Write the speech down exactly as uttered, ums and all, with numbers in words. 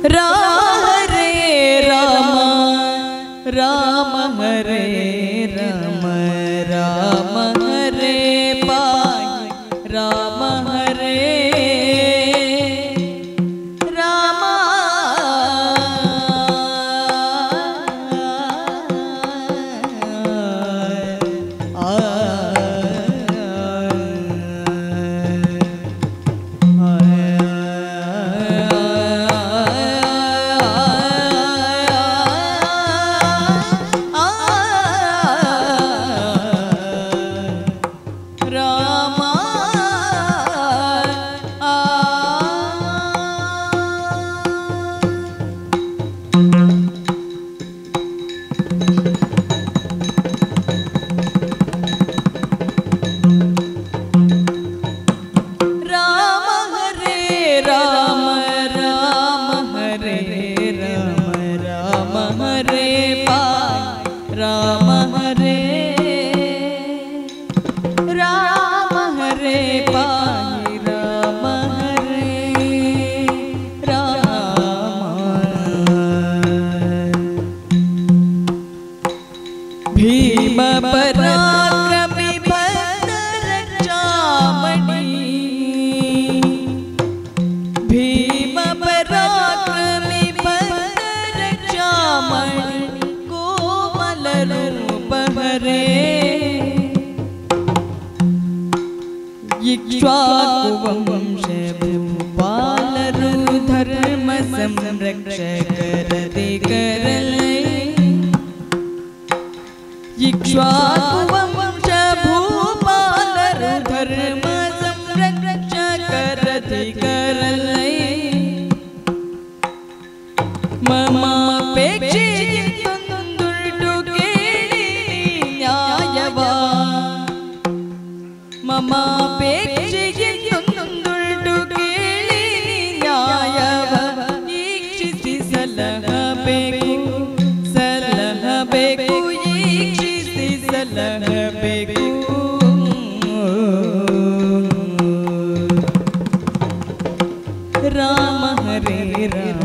राम हरे राम राम हरे राम राम हरे पाहि राम हरे भीम पराक्रमी भक्त रक्षामणि भीम पराक्रमी भक्त रक्षामणि कोमल रूप हरे इक्ष्वाकु वंश भूपाल धर्म संरक्षक करते करले इक्ष्वाकु वंश भूपाल धर्म संरक्षक करते करले ममापेक्षितुंदुर्डु केळि न्यायवा ममापेक्षितुंदुर्डु केळि न्यायವ ಈಕ್ಷಿಸಿ ಸಲಹಬೇಕು ಸಲಹಬೇಕು ಈಕ್ಷಿಸಿ ಸಲಹಬೇಕು ರಾಮ ಹರೇ ರಾಮ